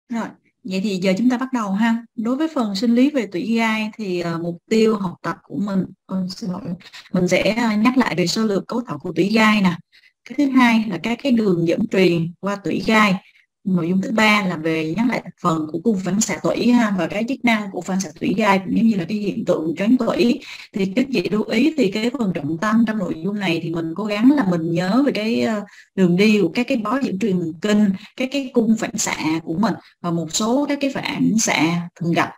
Rồi, vậy thì giờ chúng ta bắt đầu ha. Đối với phần sinh lý về tủy gai thì mục tiêu học tập của mình, xin lỗi, mình sẽ nhắc lại về sơ lược cấu tạo của tủy gai nè. Cái thứ hai là các cái đường dẫn truyền qua tủy gai. Nội dung thứ ba là về nhắc lại phần của cung phản xạ tủy ha, và cái chức năng của phản xạ tủy gai cũng giống như là cái hiện tượng choáng tủy. Thì các chị lưu ý thì cái phần trọng tâm trong nội dung này thì mình cố gắng là mình nhớ về cái đường đi của các cái bó dẫn truyền thần kinh, các cái cung phản xạ của mình và một số các cái phản xạ thường gặp.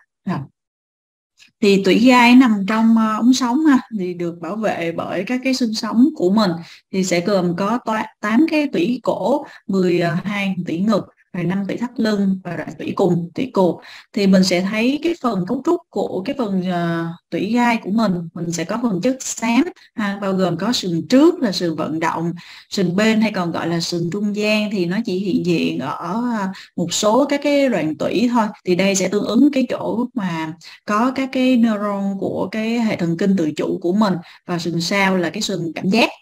Thì tủy gai nằm trong ống sống ha, thì được bảo vệ bởi các cái xương sống của mình, thì sẽ gồm có 8 cái tủy cổ, 12 tủy ngực, rồi 5 tủy thắt lưng và rồi tủy cùng, tủy cột. Thì mình sẽ thấy cái phần cấu trúc của cái phần tủy gai của mình sẽ có phần chất xám ha, bao gồm có sừng trước là sừng vận động, sừng bên hay còn gọi là sừng trung gian thì nó chỉ hiện diện ở một số các cái đoạn tủy thôi. Thì đây sẽ tương ứng cái chỗ mà có các cái neuron của cái hệ thần kinh tự chủ của mình, và sừng sau là cái sừng cảm giác.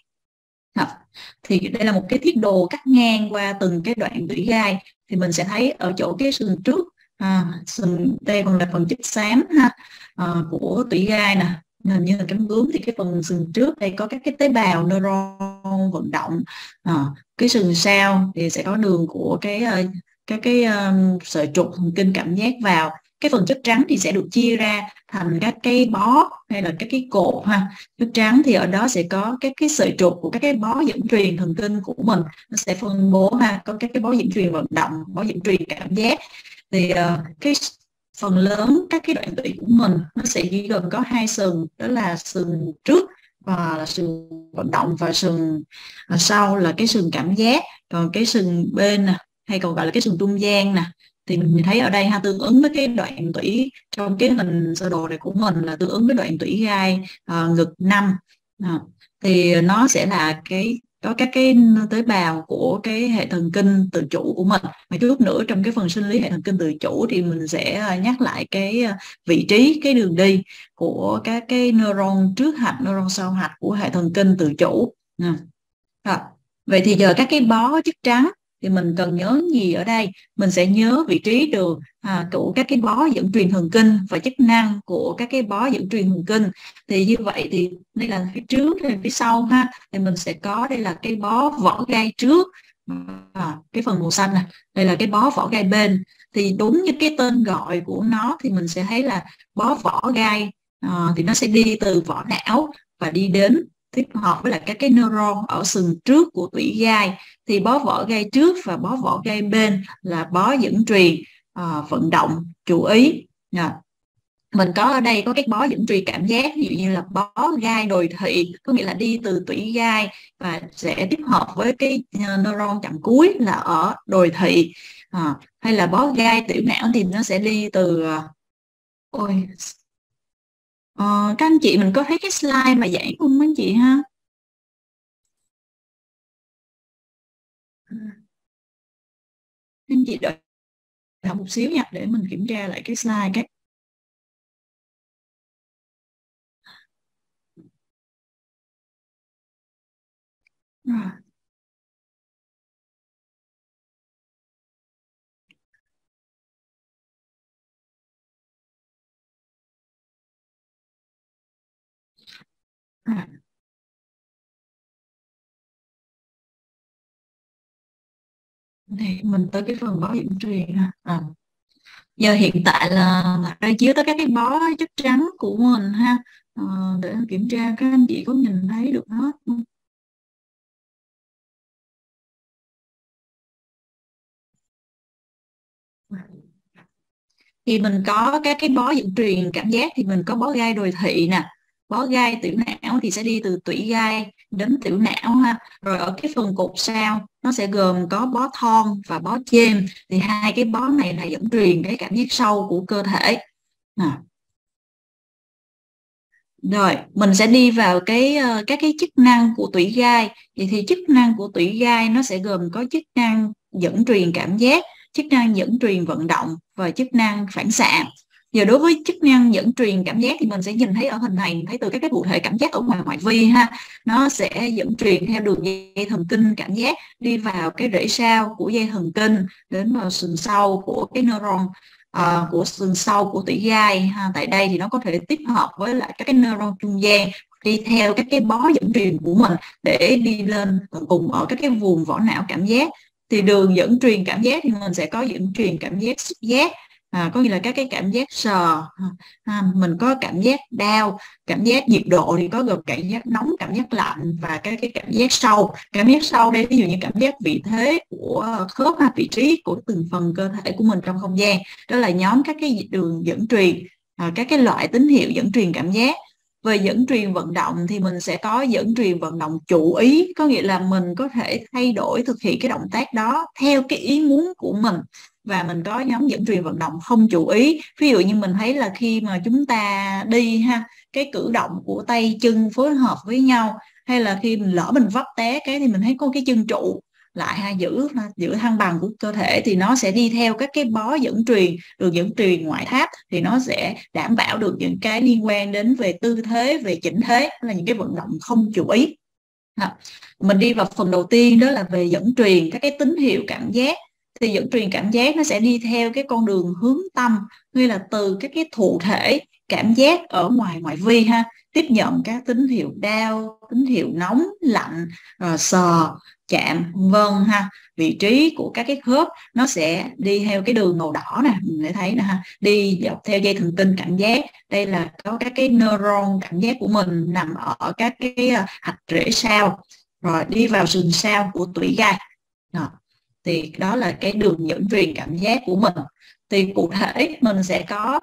Thì đây là một cái thiết đồ cắt ngang qua từng cái đoạn tủy gai, thì mình sẽ thấy ở chỗ cái sừng trước, sừng đây còn là phần chất xám ha, của tủy gai nè, hình như là cánh bướm. Thì cái phần sừng trước đây có các cái tế bào neuron vận động, cái sừng sau thì sẽ có đường của các cái sợi trục thần kinh cảm giác vào. Cái phần chất trắng thì sẽ được chia ra thành các cái bó hay là các cái cột ha. Chất trắng thì ở đó sẽ có các cái sợi trục của các cái bó dẫn truyền thần kinh của mình, nó sẽ phân bố ha, có các cái bó dẫn truyền vận động, bó dẫn truyền cảm giác. Thì cái phần lớn các cái đoạn tủy của mình nó sẽ chỉ gồm có 2 sừng, đó là sừng trước và là sừng vận động, và sừng sau là cái sừng cảm giác. Còn cái sừng bên nè, hay còn gọi là cái sừng trung gian nè, thì mình thấy ở đây ha, tương ứng với cái đoạn tủy trong cái hình sơ đồ này của mình là tương ứng với đoạn tủy gai ngực 5. Thì nó sẽ là có các cái tế bào của cái hệ thần kinh tự chủ của mình. Mà chút nữa trong cái phần sinh lý hệ thần kinh tự chủ thì mình sẽ nhắc lại cái vị trí, cái đường đi của các cái neuron trước hạch, neuron sau hạch của hệ thần kinh tự chủ. Rồi. Vậy thì giờ các cái bó chất trắng thì mình cần nhớ gì ở đây? Mình sẽ nhớ vị trí đường của các cái bó dẫn truyền thần kinh và chức năng của các cái bó dẫn truyền thần kinh. Thì như vậy thì đây là phía trước, đây là phía sau ha. Thì mình sẽ có đây là cái bó vỏ gai trước, cái phần màu xanh này, đây là cái bó vỏ gai bên. Thì đúng như cái tên gọi của nó thì mình sẽ thấy là bó vỏ gai thì nó sẽ đi từ vỏ não và đi đến tiếp hợp với lại các cái neuron ở sừng trước của tủy gai. Thì bó vỏ gai trước và bó vỏ gai bên là bó dẫn truyền vận động. Chú ý mình có ở đây có các bó dẫn truyền cảm giác, ví dụ như là bó gai đồi thị, có nghĩa là đi từ tủy gai và sẽ tiếp hợp với cái neuron chặng cuối là ở đồi thị. Hay là bó gai tiểu não thì nó sẽ đi từ các anh chị mình có thấy cái slide mà dạy không mấy anh chị ha? Anh chị đợi học một xíu nha, để mình kiểm tra lại cái slide cái. Rồi. Thì mình tới cái phần bó dẫn truyền ha. Giờ hiện tại là đây chiếu tới các cái bó chất trắng của mình ha, để kiểm tra các anh chị có nhìn thấy được hết không? Thì mình có các cái bó dẫn truyền cảm giác, thì mình có bó gai đồi thị nè, bó gai tiểu não thì sẽ đi từ tủy gai đến tiểu não ha. Rồi ở cái phần cột sau nó sẽ gồm có bó thon và bó chêm, thì hai cái bó này là dẫn truyền cái cảm giác sâu của cơ thể. Rồi mình sẽ đi vào các cái chức năng của tủy gai. Vậy thì chức năng của tủy gai nó sẽ gồm có chức năng dẫn truyền cảm giác, chức năng dẫn truyền vận động và chức năng phản xạ. Giờ đối với chức năng dẫn truyền cảm giác thì mình sẽ nhìn thấy ở hình này, mình thấy từ các cái cụ thể cảm giác ở ngoài ngoại vi ha, nó sẽ dẫn truyền theo đường dây thần kinh cảm giác đi vào cái rễ sao của dây thần kinh đến vào sừng sau của cái neuron, của sừng sau của tủy gai ha. Tại đây thì nó có thể tích hợp với lại các cái neuron trung gian đi theo các cái bó dẫn truyền của mình để đi lên cùng ở các cái vùng vỏ não cảm giác. Thì đường dẫn truyền cảm giác thì mình sẽ có dẫn truyền cảm giác xúc giác, có nghĩa là các cái cảm giác sờ, mình có cảm giác đau, cảm giác nhiệt độ thì có gồm cảm giác nóng, cảm giác lạnh và các cái cảm giác sâu. Cảm giác sâu đây ví dụ như cảm giác vị thế của khớp, vị trí của từng phần cơ thể của mình trong không gian. Đó là nhóm các cái đường dẫn truyền, các cái loại tín hiệu dẫn truyền cảm giác. Về dẫn truyền vận động thì mình sẽ có dẫn truyền vận động chủ ý, có nghĩa là mình có thể thay đổi thực hiện cái động tác đó theo cái ý muốn của mình. Và mình có nhóm dẫn truyền vận động không chủ ý, ví dụ như mình thấy là khi mà chúng ta đi ha, cái cử động của tay chân phối hợp với nhau, hay là khi mình lỡ mình vấp té cái thì mình thấy có cái chân trụ lại giữ thăng bằng của cơ thể, thì nó sẽ đi theo các cái bó dẫn truyền, đường dẫn truyền ngoại tháp, thì nó sẽ đảm bảo được những cái liên quan đến về tư thế, về chỉnh thế, là những cái vận động không chủ ý. Mình đi vào phần đầu tiên, đó là về dẫn truyền các cái tín hiệu cảm giác. Thì dẫn truyền cảm giác nó sẽ đi theo cái con đường hướng tâm, như là từ các cái thụ thể cảm giác ở ngoài ngoại vi ha, tiếp nhận các tín hiệu đau, tín hiệu nóng, lạnh, sờ, chạm, vân ha. Vị trí của các cái khớp nó sẽ đi theo cái đường màu đỏ nè, mình sẽ thấy nè ha, đi dọc theo dây thần kinh cảm giác. Đây là có các cái neuron cảm giác của mình nằm ở các cái hạch rễ sao, rồi đi vào sừng sao của tủy gai. Thì đó là cái đường dẫn truyền cảm giác của mình. Thì cụ thể mình sẽ có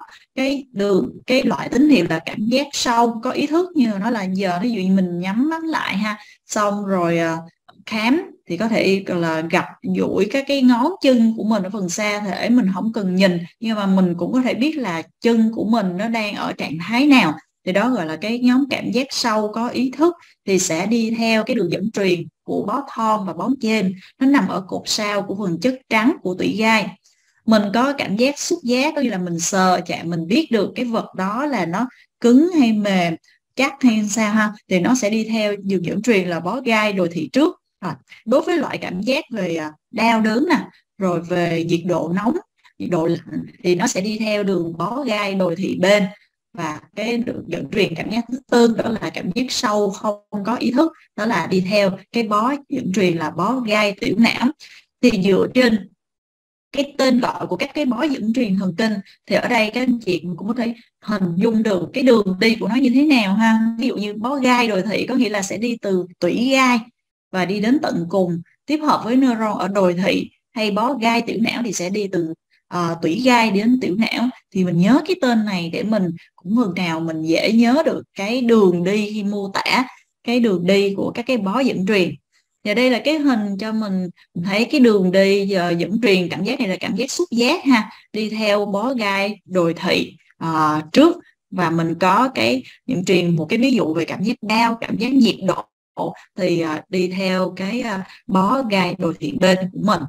cái loại tín hiệu là cảm giác sâu có ý thức, như nó là giờ ví dụ như mình nhắm mắt lại ha, xong rồi khám thì có thể là gặp duỗi các cái ngón chân của mình ở phần xa thể, mình không cần nhìn nhưng mà mình cũng có thể biết là chân của mình nó đang ở trạng thái nào. Thì đó gọi là cái nhóm cảm giác sâu có ý thức, thì sẽ đi theo cái đường dẫn truyền của bó thon và bó trên, nó nằm ở cột sau của phần chất trắng của tủy gai. Mình có cảm giác xúc giác, có nghĩa là mình sờ chạm mình biết được cái vật đó là nó cứng hay mềm, chắc hay sao ha, thì nó sẽ đi theo đường dẫn truyền là bó gai đồi thị trước. Đối với loại cảm giác về đau đớn nè, rồi về nhiệt độ nóng, nhiệt độ lạnh, thì nó sẽ đi theo đường bó gai đồi thị bên. Và cái đường dẫn truyền cảm giác thứ tư, đó là cảm giác sâu không có ý thức, đó là đi theo cái bó dẫn truyền là bó gai tiểu não. Thì dựa trên cái tên gọi của các cái bó dẫn truyền thần kinh thì ở đây các anh chị cũng có thể hình dung được cái đường đi của nó như thế nào ha. Ví dụ như bó gai đồi thị có nghĩa là sẽ đi từ tủy gai và đi đến tận cùng tiếp hợp với neuron ở đồi thị, hay bó gai tiểu não thì sẽ đi từ tủy gai đến tiểu não. Thì mình nhớ cái tên này để mình cũng phần nào mình dễ nhớ được cái đường đi khi mô tả cái đường đi của các cái bó dẫn truyền. Và đây là cái hình cho mình thấy cái đường đi dẫn truyền cảm giác này là cảm giác xúc giác ha, đi theo bó gai đồi thị trước. Và mình có cái dẫn truyền một cái ví dụ về cảm giác đau, cảm giác nhiệt độ, thì đi theo cái bó gai đồi thị bên của mình.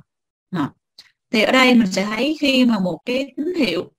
Thì ở đây mình sẽ thấy khi mà một cái tín hiệu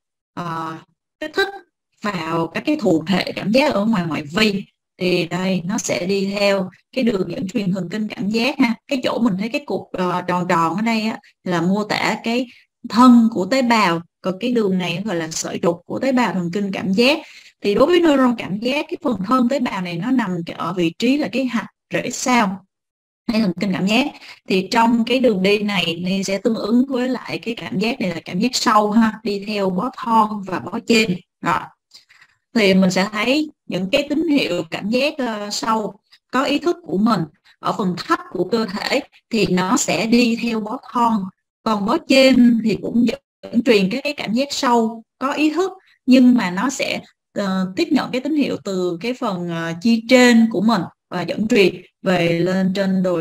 kích thích vào các cái thụ thể cảm giác ở ngoài ngoại vi, thì đây nó sẽ đi theo cái đường dẫn truyền thần kinh cảm giác ha. Cái chỗ mình thấy cái cục tròn tròn ở đây á, là mô tả cái thân của tế bào, còn cái đường này gọi là sợi trục của tế bào thần kinh cảm giác. Thì đối với neuron cảm giác, cái phần thân tế bào này nó nằm ở vị trí là cái hạch rễ sao hay thần kinh cảm giác. Thì trong cái đường đi này thì sẽ tương ứng với lại cái cảm giác này là cảm giác sâu ha, đi theo bó thon và bó trên. Rồi thì mình sẽ thấy những cái tín hiệu cảm giác sâu có ý thức của mình ở phần thấp của cơ thể thì nó sẽ đi theo bó thon, còn bó trên thì cũng dẫn truyền cái cảm giác sâu có ý thức, nhưng mà nó sẽ tiếp nhận cái tín hiệu từ cái phần chi trên của mình và dẫn truyền về lên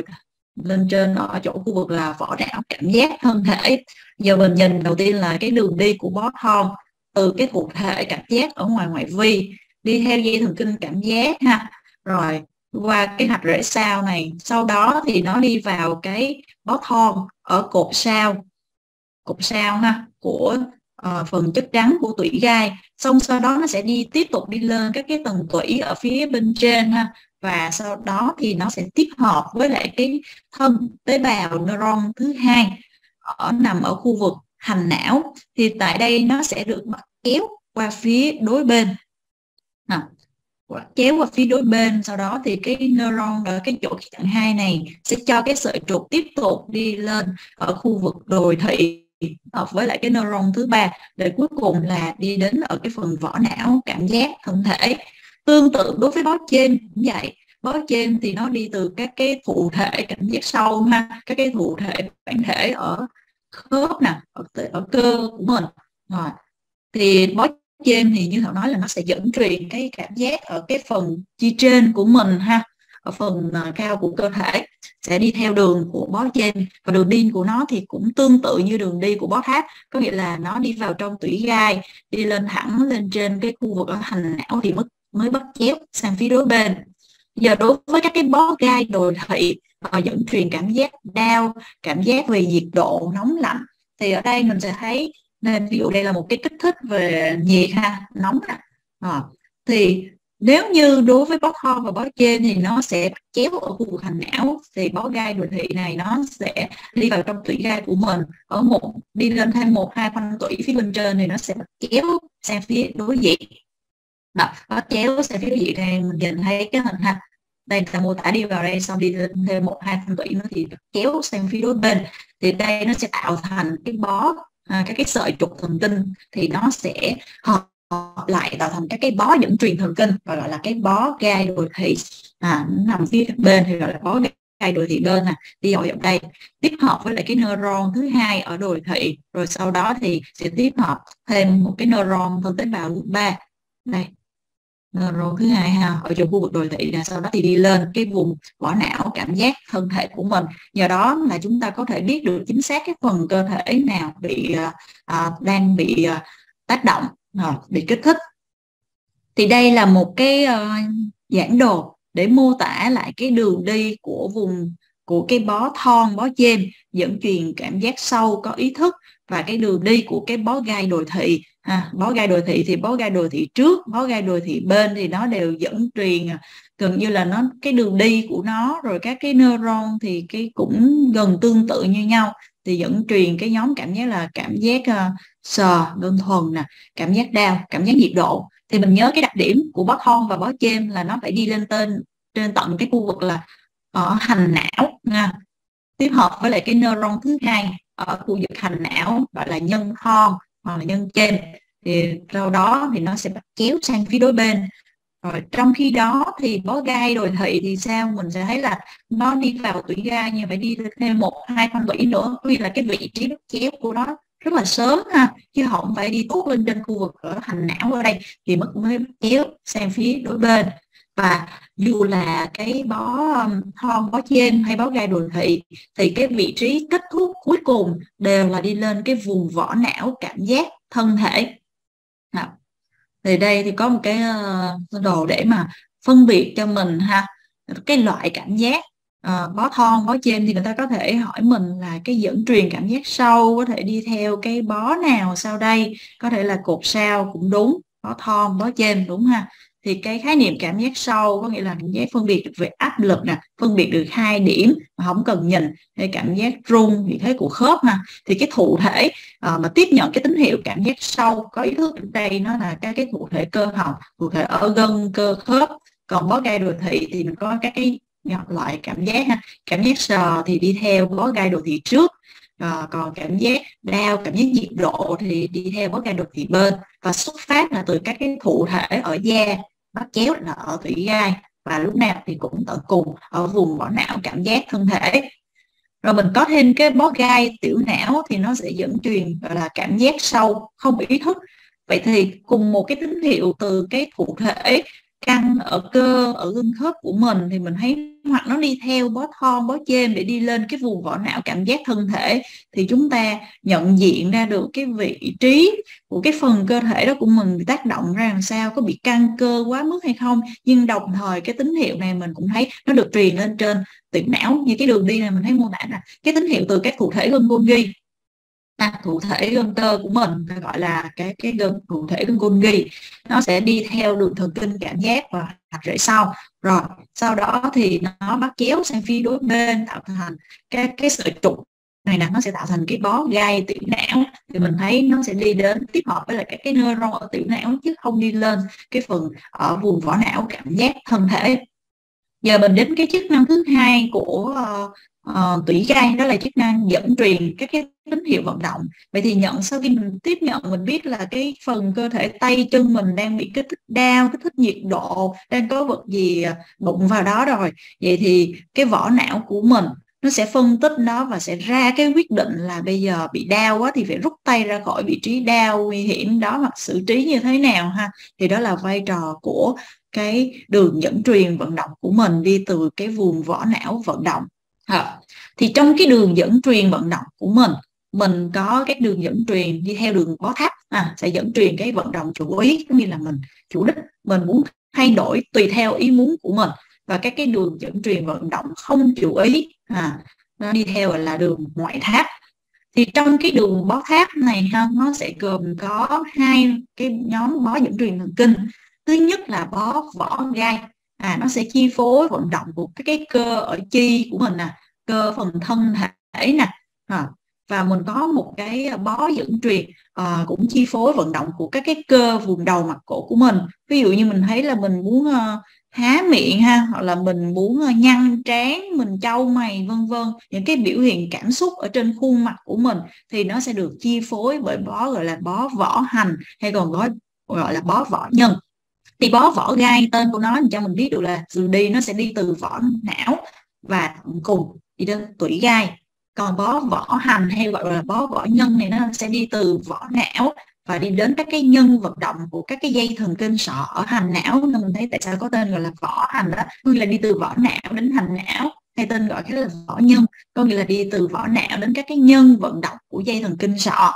trên ở chỗ khu vực là vỏ não cảm giác thân thể. Giờ mình nhìn đầu tiên là cái đường đi của bó thon từ cái thụ thể cảm giác ở ngoài ngoại vi đi theo dây thần kinh cảm giác ha, rồi qua cái hạch rễ sao này, sau đó thì nó đi vào cái bó thon ở cột sao ha của phần chất trắng của tủy gai, xong sau đó nó sẽ tiếp tục đi lên các cái tầng tủy ở phía bên trên ha, và sau đó thì nó sẽ tiếp hợp với lại cái thân tế bào neuron thứ hai nằm ở khu vực hành não. Thì tại đây nó sẽ được bắt kéo qua phía đối bên, kéo qua phía đối bên, sau đó thì cái neuron ở cái chỗ chặng 2 này sẽ cho cái sợi trục tiếp tục đi lên ở khu vực đồi thị hợp với lại cái neuron thứ ba, để cuối cùng là đi đến ở cái phần vỏ não cảm giác thân thể. Tương tự đối với bó trên cũng vậy, bó trên thì nó đi từ các cái thụ thể cảm giác sâu ha, các cái thụ thể bản thể ở khớp nè, ở cơ của mình. Rồi thì bó trên thì như Thảo nói là nó sẽ dẫn truyền cái cảm giác ở cái phần chi trên của mình ha, ở phần cao của cơ thể, sẽ đi theo đường của bó trên, và đường đi của nó thì cũng tương tự như đường đi của bó tháp, có nghĩa là nó đi vào trong tủy gai, đi lên thẳng lên trên cái khu vực ở hành não thì mới bắt chéo sang phía đối bên. Giờ đối với các cái bó gai đồi thị dẫn truyền cảm giác đau, cảm giác về nhiệt độ nóng lạnh, thì ở đây mình sẽ thấy nên ví dụ đây là một cái kích thích về nhiệt ha, nóng thì nếu như đối với bó thon và bó trên thì nó sẽ bắt chéo ở khu vực hành não, thì bó gai đồi thị này nó sẽ đi vào trong tủy gai của mình, ở đi lên thêm 1-2 khoanh tủy phía bên trên thì nó sẽ bắt chéo sang phía đối diện. Bắt chéo sang phía đối diện này mình nhìn thấy cái hình ha, đây là mô tả đi vào đây, xong đi lên thêm 1-2 khoanh tủy nữa thì kéo sang phía đối bên, thì đây nó sẽ tạo thành cái bó các cái sợi trục thần kinh, thì nó sẽ hợp lại tạo thành các cái bó dẫn truyền thần kinh, và gọi là cái bó gai đồi thị nằm phía bên thì gọi là bó gai đồi thị bên đi vào đây, tiếp hợp với lại cái neuron thứ hai ở đồi thị, rồi sau đó thì sẽ tiếp hợp thêm một cái neuron thân tế bào thứ ba, đây neuron thứ hai ha, ở trong khu vực đồi thị, sau đó thì đi lên cái vùng vỏ não cảm giác thân thể của mình. Nhờ đó là chúng ta có thể biết được chính xác cái phần cơ thể nào đang bị tác động, bị kích thích. Thì đây là một cái giảng đồ để mô tả lại cái đường đi của cái bó thon, bó trên dẫn truyền cảm giác sâu có ý thức, và cái đường đi của cái bó gai đồi thị. Bó gai đồi thị thì bó gai đồi thị trước, bó gai đồi thị bên thì nó đều dẫn truyền gần như là cái đường đi của nó, rồi các cái neuron thì cái cũng gần tương tự như nhau, thì dẫn truyền cái nhóm cảm giác là cảm giác sờ đơn thuần nè, cảm giác đau, cảm giác nhiệt độ. Thì mình nhớ cái đặc điểm của bó thon và bó trên là nó phải đi lên trên tận cái khu vực là ở hành não nha, tiếp hợp với lại cái neuron thứ hai ở khu vực hành não gọi là nhân thon hoặc là nhân trên, thì sau đó thì nó sẽ bắt chéo sang phía đối bên. Rồi trong khi đó thì bó gai đồi thị thì sao, mình sẽ thấy là nó đi vào tủy gai nhưng phải đi thêm 1-2 khoanh tủy nữa, vì là cái vị trí bắt chéo của nó rất là sớm ha, chứ không phải đi tuốt lên trên khu vực ở hành não ở đây thì mới bắt chéo sang phía đối bên. Và dù là cái bó thon, bó trên hay bó gai đồi thị thì cái vị trí kết thúc cuối cùng đều là đi lên cái vùng vỏ não cảm giác thân thể. Thì đây thì có một cái đồ để mà phân biệt cho mình ha, cái loại cảm giác bó thon, bó trên thì người ta có thể hỏi mình là cái dẫn truyền cảm giác sâu có thể đi theo cái bó nào sau đây, có thể là cột sao cũng đúng, bó thon, bó trên đúng ha. Thì cái khái niệm cảm giác sâu có nghĩa là cảm giác phân biệt được về áp lực nè, phân biệt được 2 điểm mà không cần nhìn, hay cảm giác rung, vị thế của khớp ha. Thì cái thụ thể mà tiếp nhận cái tín hiệu cảm giác sâu có ý thức ở đây nó là các cái thụ thể cơ hồng, thụ thể ở gân cơ khớp. Còn bó gai đồi thị thì mình có các cái loại cảm giác ha, cảm giác sờ thì đi theo bó gai đồi thị trước, còn cảm giác đau, cảm giác nhiệt độ thì đi theo bó gai đồi thị bên, và xuất phát là từ các cái thụ thể ở da, bắt chéo là ở tủy gai, và lúc nào thì cũng tận cùng ở vùng vỏ não cảm giác thân thể. Rồi mình có thêm cái bó gai tiểu não thì nó sẽ dẫn truyền gọi là cảm giác sâu không ý thức. Vậy thì cùng một cái tín hiệu từ cái thụ thể căng ở cơ, ở gân khớp của mình thì mình thấy hoặc nó đi theo bó thon, bó trên để đi lên cái vùng vỏ não cảm giác thân thể, thì chúng ta nhận diện ra được cái vị trí của cái phần cơ thể đó của mình bị tác động ra làm sao, có bị căng cơ quá mức hay không. Nhưng đồng thời cái tín hiệu này mình cũng thấy nó được truyền lên trên tiểu não, như cái đường đi này mình thấy mô tả là cái tín hiệu từ các thụ thể gân Golgi thụ thể gân cơ của mình, ta gọi là cái thụ thể gân Golgi, nó sẽ đi theo đường thần kinh cảm giác và hạt rễ sau. Rồi sau đó thì nó bắt chéo sang phía đối bên tạo thành cái sợi trục này nè, nó sẽ tạo thành cái bó gai tiểu não. Thì mình thấy nó sẽ đi đến tiếp hợp với lại cái neuron ở tiểu não, chứ không đi lên cái phần ở vùng vỏ não cảm giác thân thể. Giờ mình đến cái chức năng thứ hai của tủy gai, đó là chức năng dẫn truyền các cái tín hiệu vận động. Vậy thì sau khi mình tiếp nhận, mình biết là cái phần cơ thể tay chân mình đang bị kích thích đau, kích thích nhiệt độ, đang có vật gì đụng vào đó rồi. Vậy thì cái vỏ não của mình nó sẽ phân tích nó và sẽ ra cái quyết định là bây giờ bị đau quá thì phải rút tay ra khỏi vị trí đau nguy hiểm đó, hoặc xử trí như thế nào ha. Thì đó là vai trò của cái đường dẫn truyền vận động của mình đi từ cái vùng vỏ não vận động. Thì trong cái đường dẫn truyền vận động của mình có các đường dẫn truyền đi theo đường bó tháp, sẽ dẫn truyền cái vận động chủ ý, cũng như là mình chủ đích mình muốn thay đổi tùy theo ý muốn của mình. Và các cái đường dẫn truyền vận động không chủ ý nó đi theo là đường ngoại tháp. Thì trong cái đường bó tháp này nó sẽ gồm có hai cái nhóm bó dẫn truyền thần kinh. Thứ nhất là bó vỏ gai, nó sẽ chi phối vận động của cái cơ ở chi của mình cơ phần thân thể nè. Và mình có một cái bó dẫn truyền cũng chi phối vận động của các cái cơ vùng đầu mặt cổ của mình. Ví dụ như mình thấy là mình muốn há miệng hoặc là mình muốn nhăn trán, mình chau mày, vân vân, những cái biểu hiện cảm xúc ở trên khuôn mặt của mình thì nó sẽ được chi phối bởi bó gọi là bó vỏ hành, hay còn gọi là bó vỏ nhân. Thì bó vỏ gai tên của nó cho mình biết được là nó sẽ đi từ vỏ não và cùng đi đến tủy gai. Còn bó vỏ hành hay gọi là bó vỏ nhân này nó sẽ đi từ vỏ não và đi đến các cái nhân vận động của các cái dây thần kinh sọ ở hành não. Nên mình thấy tại sao có tên gọi là vỏ hành đó, có nghĩa là đi từ vỏ não đến hành não, hay tên gọi khác là vỏ nhân, có nghĩa là đi từ vỏ não đến các cái nhân vận động của dây thần kinh sọ.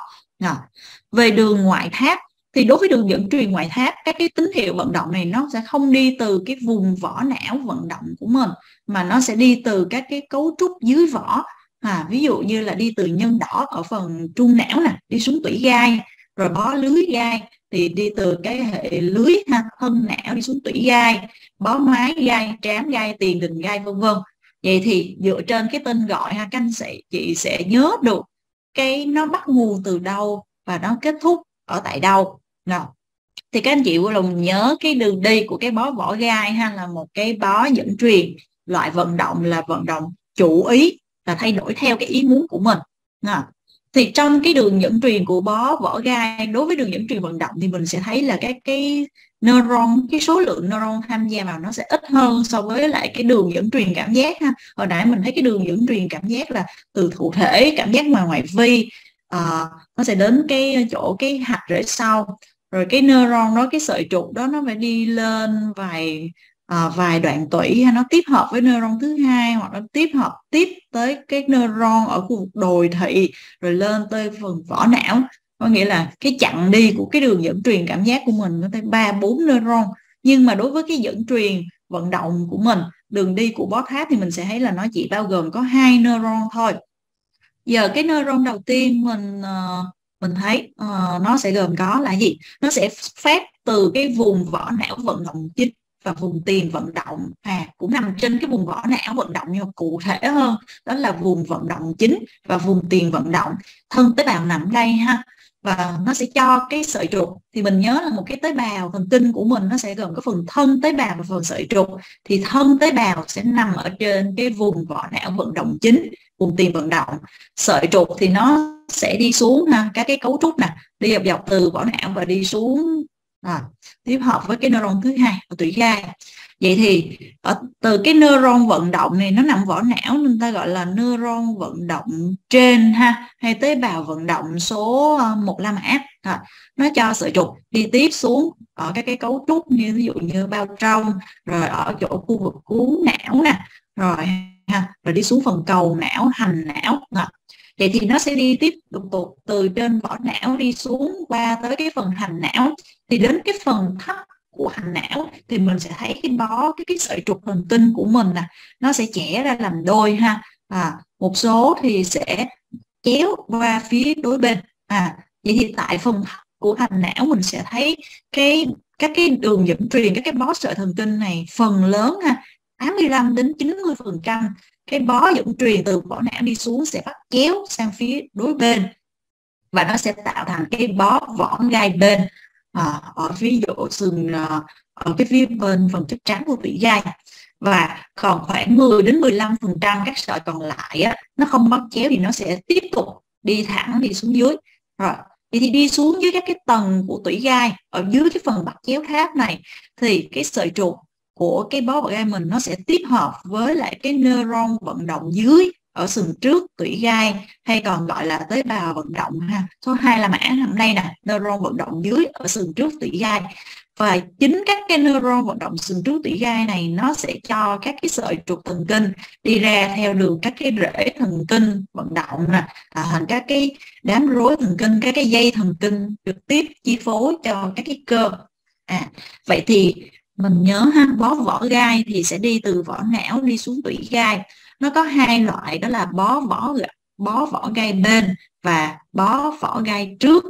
Về đường ngoại tháp thì đối với đường dẫn truyền ngoại tháp, các cái tín hiệu vận động này nó sẽ không đi từ cái vùng vỏ não vận động của mình, mà nó sẽ đi từ các cái cấu trúc dưới vỏ. Ví dụ như là đi từ nhân đỏ ở phần trung não đi xuống tủy gai, rồi bó lưới gai thì đi từ cái hệ lưới thân não đi xuống tủy gai, bó mái gai, trám gai, tiền đình gai, vân vân. Vậy thì dựa trên cái tên gọi các anh chị sẽ nhớ được cái nó bắt nguồn từ đâu và nó kết thúc ở tại đâu. Thì các anh chị vui lòng nhớ cái đường đi của cái bó vỏ gai là một cái bó dẫn truyền, loại vận động là vận động chủ ý, là thay đổi theo cái ý muốn của mình. Thì trong cái đường dẫn truyền của bó vỏ gai, đối với đường dẫn truyền vận động thì mình sẽ thấy là cái neuron, cái số lượng neuron tham gia vào nó sẽ ít hơn so với lại cái đường dẫn truyền cảm giác Hồi nãy mình thấy cái đường dẫn truyền cảm giác là từ thụ thể cảm giác ngoại vi, nó sẽ đến cái chỗ cái hạt rễ sau, rồi cái neuron đó, cái sợi trục đó nó phải đi lên vài đoạn tủy, nó tiếp hợp với neuron thứ hai, hoặc nó tiếp hợp tiếp tới cái neuron ở khu vực đồi thị, rồi lên tới phần vỏ não. Có nghĩa là cái chặng đi của cái đường dẫn truyền cảm giác của mình nó tới 3-4 neuron. Nhưng mà đối với cái dẫn truyền vận động của mình, đường đi của bó tháp thì mình sẽ thấy là nó chỉ bao gồm có 2 neuron thôi. Giờ cái neuron đầu tiên mình thấy nó sẽ gồm có là gì? Nó sẽ phát từ cái vùng vỏ não vận động chính và vùng tiền vận động, cũng nằm trên cái vùng vỏ não vận động, nhưng mà cụ thể hơn đó là vùng vận động chính và vùng tiền vận động. Thân tế bào nằm đây và nó sẽ cho cái sợi trục. Thì mình nhớ là một cái tế bào thần kinh của mình nó sẽ gồm có phần thân tế bào và phần sợi trục. Thì thân tế bào sẽ nằm ở trên cái vùng vỏ não vận động chính, vùng tiền vận động. Sợi trục thì nó sẽ đi xuống các cái cấu trúc đi dọc từ vỏ não và đi xuống tiếp hợp với cái neuron thứ hai ở tủy gai. Vậy thì từ cái neuron vận động này, nó nằm vỏ não nên ta gọi là neuron vận động trên hay tế bào vận động số 15 nó cho sợi trục đi tiếp xuống ở các cái cấu trúc như ví dụ như bao trong, rồi ở chỗ khu vực cuống não rồi đi xuống phần cầu não, hành não. Vậy thì nó sẽ đi tiếp tục từ trên vỏ não đi xuống qua tới cái phần hành não. Thì đến cái phần thấp của hành não thì mình sẽ thấy cái sợi trục thần kinh của mình nó sẽ chẻ ra làm đôi một số thì sẽ chéo qua phía đối bên. Vậy thì tại phần của thành não mình sẽ thấy các cái đường dẫn truyền, các cái bó sợi thần kinh này phần lớn 85 đến 90% cái bó dẫn truyền từ vỏ não đi xuống sẽ bắt chéo sang phía đối bên, và nó sẽ tạo thành cái bó vỏ gai bên ở phía độ sừng, ở cái phía bên phần chất trắng của tủy gai. Và còn khoảng 10 đến 15% các sợi còn lại nó không bắt chéo thì nó sẽ tiếp tục đi thẳng đi xuống dưới. Rồi thì đi xuống dưới các cái tầng của tủy gai, ở dưới cái phần bắt chéo tháp này thì cái sợi trục của cái bó vỏ gai mình nó sẽ tiếp hợp với lại cái neuron vận động dưới ở sừng trước tủy gai, hay còn gọi là tế bào vận động Số 2 là mã nằm đây nè, neuron vận động dưới ở sừng trước tủy gai. Và chính các cái neuron vận động sừng trước tủy gai này nó sẽ cho các cái sợi trục thần kinh đi ra theo đường các cái rễ thần kinh vận động thành các cái đám rối thần kinh, các cái dây thần kinh trực tiếp chi phối cho các cái cơ. Vậy thì mình nhớ bó vỏ gai thì sẽ đi từ vỏ não đi xuống tủy gai. Nó có hai loại, đó là bó vỏ gai bên và bó vỏ gai trước.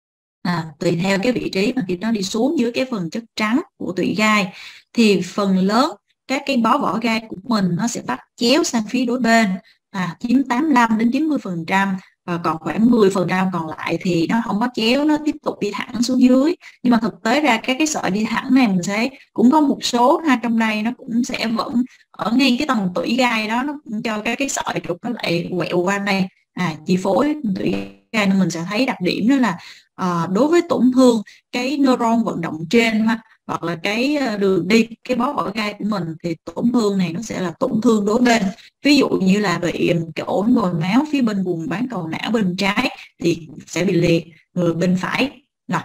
Tùy theo cái vị trí mà khi nó đi xuống dưới cái phần chất trắng của tủy gai thì phần lớn các cái bó vỏ gai của mình nó sẽ bắt chéo sang phía đối bên, chiếm 85 đến 90%, và còn khoảng 10% còn lại thì nó không bắt chéo, nó tiếp tục đi thẳng xuống dưới. Nhưng mà thực tế ra các cái sợi đi thẳng này mình thấy cũng có một số trong đây nó cũng sẽ vẫn ở ngay cái tầng tủy gai đó, nó cũng cho các cái sợi trục nó lại quẹo qua đây chi phối tủy gai. Nên mình sẽ thấy đặc điểm đó là đối với tổn thương cái neuron vận động trên hoặc là cái đường đi cái bó vỏ gai của mình thì tổn thương này nó sẽ là tổn thương đối bên. Ví dụ như là bị ổ nhồi máu phía bên vùng bán cầu não bên trái thì sẽ bị liệt người bên phải. Rồi.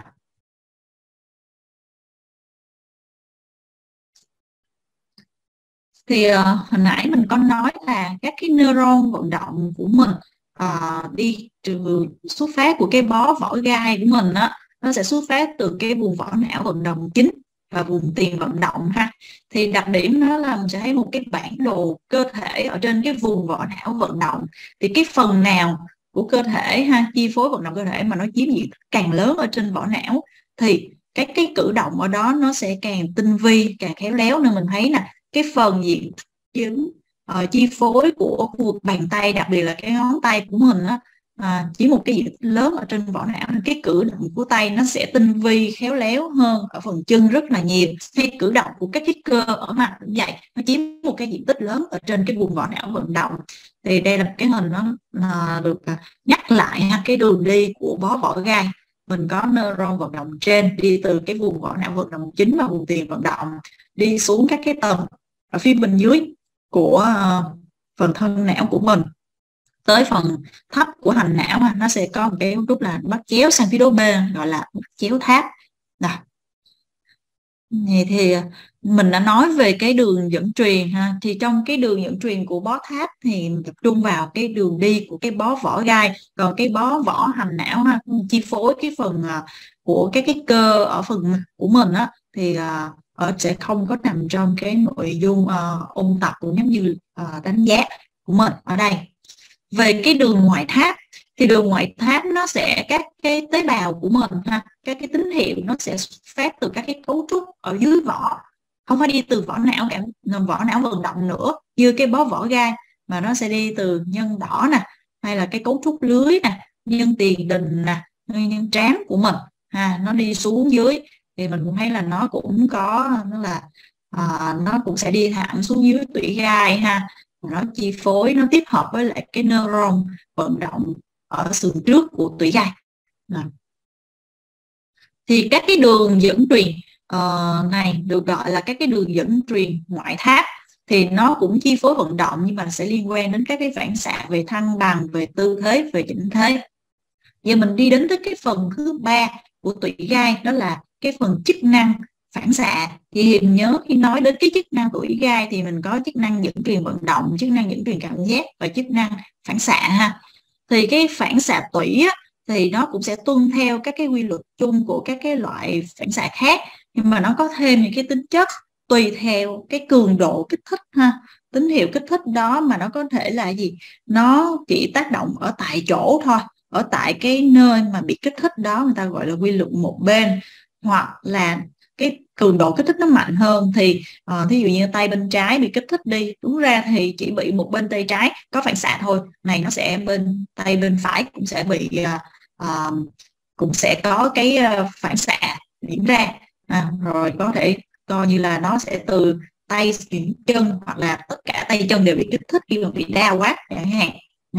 Thì hồi nãy mình có nói là các cái neuron vận động của mình đi từ xuất phát của cái bó vỏ gai của mình nó sẽ xuất phát từ cái vùng vỏ não vận động chính và vùng tiền vận động Thì đặc điểm đó là mình sẽ thấy một cái bản đồ cơ thể ở trên cái vùng vỏ não vận động. Thì cái phần nào của cơ thể chi phối vận động cơ thể mà nó chiếm diện tích càng lớn ở trên vỏ não thì cái cử động ở đó nó sẽ càng tinh vi, càng khéo léo. Nên mình thấy nè, cái phần diện chi phối của khu vực bàn tay, đặc biệt là cái ngón tay của mình chỉ một cái diện tích lớn ở trên vỏ não, nên cái cử động của tay nó sẽ tinh vi khéo léo hơn ở phần chân rất là nhiều. Hay cử động của các cái cơ ở mặt cũng vậy, nó chiếm một cái diện tích lớn ở trên cái vùng vỏ não vận động. Thì đây là cái hình nó được nhắc lại cái đường đi của bó vỏ gai. Mình có neuron vận động trên đi từ cái vùng vỏ não vận động chính và vùng tiền vận động đi xuống các cái tầng ở phía bên dưới của phần thân não của mình tới phần thấp của hành não nó sẽ có một cái cấu trúc là bắt chéo sang phía đối bên, gọi là bắt chéo tháp. Thì mình đã nói về cái đường dẫn truyền thì trong cái đường dẫn truyền của bó tháp thì mình tập trung vào cái đường đi của cái bó vỏ gai. Còn cái bó vỏ hành não chi phối cái phần của cái cơ ở phần của mình thì sẽ không có nằm trong cái nội dung ôn tập cũng giống như đánh giá của mình ở đây. Về cái đường ngoại tháp thì đường ngoại tháp nó sẽ các cái tế bào của mình các cái tín hiệu nó sẽ xuất phát từ các cái cấu trúc ở dưới vỏ, không phải đi từ vỏ não vận động nữa như cái bó vỏ gai, mà nó sẽ đi từ nhân đỏ hay là cái cấu trúc lưới nhân tiền đình nhân trám của mình nó đi xuống dưới. Thì mình cũng thấy là nó cũng có nó cũng sẽ đi thẳng xuống dưới tủy gai nó chi phối, nó tiếp hợp với lại cái neuron vận động ở sườn trước của tủy gai. Thì các cái đường dẫn truyền này được gọi là các cái đường dẫn truyền ngoại tháp. Thì nó cũng chi phối vận động nhưng mà sẽ liên quan đến các cái phản xạ về thăng bằng, về tư thế, về chỉnh thế. Giờ mình đi đến tới cái phần thứ 3 của tủy gai, đó là cái phần chức năng phản xạ. Thì mình nhớ khi nói đến cái chức năng tủy gai thì mình có chức năng dẫn truyền vận động, chức năng dẫn truyền cảm giác và chức năng phản xạ Thì cái phản xạ tủy thì nó cũng sẽ tuân theo các cái quy luật chung của các cái loại phản xạ khác, nhưng mà nó có thêm những cái tính chất tùy theo cái cường độ kích thích tín hiệu kích thích đó mà nó có thể là gì, nó chỉ tác động ở tại chỗ thôi, ở tại cái nơi mà bị kích thích đó, người ta gọi là quy luật một bên, hoặc là cái cường độ kích thích nó mạnh hơn. Thì thí dụ như tay bên trái bị kích thích đi, đúng ra thì chỉ bị một bên tay trái có phản xạ thôi, này nó sẽ bên tay bên phải cũng sẽ bị cũng sẽ có cái phản xạ diễn ra. Rồi có thể coi như là nó sẽ từ tay chuyển chân, hoặc là tất cả tay chân đều bị kích thích khi mà bị đau quá chẳng hạn.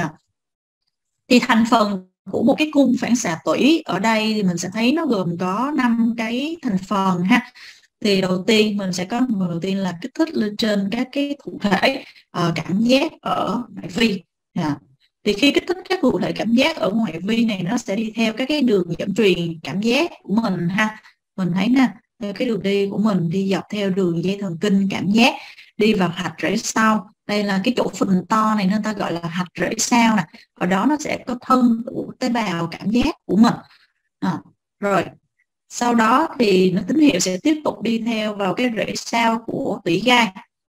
Thì thành phần của một cái cung phản xạ tủy ở đây thì mình sẽ thấy nó gồm có 5 cái thành phần ha. Thì đầu tiên mình sẽ có phần đầu tiên là kích thích lên trên các cái thụ thể cảm giác ở ngoại vi. Thì khi kích thích các thụ thể cảm giác ở ngoại vi này, nó sẽ đi theo các cái đường dẫn truyền cảm giác của mình ha. Mình thấy nè, theo cái đường đi của mình đi dọc theo đường dây thần kinh cảm giác, đi vào hạch rễ sau. Đây là cái chỗ phình to này nên ta gọi là hạch rễ sau nè. Ở đó nó sẽ có thân của tế bào cảm giác của mình. Rồi sau đó thì nó tín hiệu sẽ tiếp tục đi theo vào cái rễ sau của tủy gai.